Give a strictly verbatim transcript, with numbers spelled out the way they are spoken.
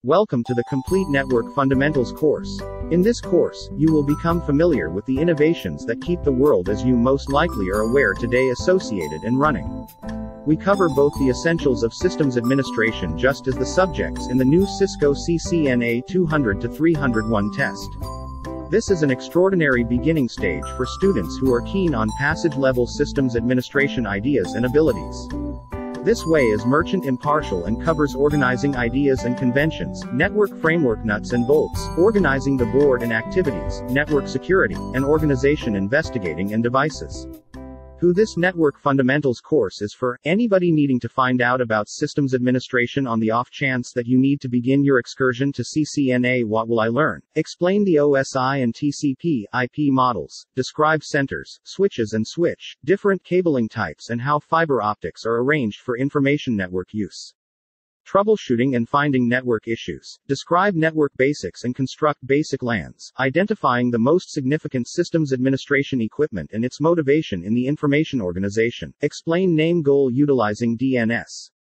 Welcome to the Complete Network Fundamentals course. In this course, you will become familiar with the innovations that keep the world as you most likely are aware today associated and running. We cover both the essentials of systems administration just as the subjects in the new Cisco C C N A two hundred to three oh one test. This is an extraordinary beginning stage for students who are keen on passage-level systems administration ideas and abilities. This way is merchant impartial and covers organizing ideas and conventions, network framework nuts and bolts, organizing the board and activities, network security, and organization investigating and devices. Who this Network Fundamentals course is for: anybody needing to find out about systems administration on the off chance that you need to begin your excursion to C C N A. What will I learn? Explain the O S I and T C P I P models, describe centers, switches and switch, different cabling types and how fiber optics are arranged for information network use. Troubleshooting and finding network issues. Describe network basics and construct basic LANs, identifying the most significant systems administration equipment and its motivation in the information organization. Explain name goal utilizing D N S.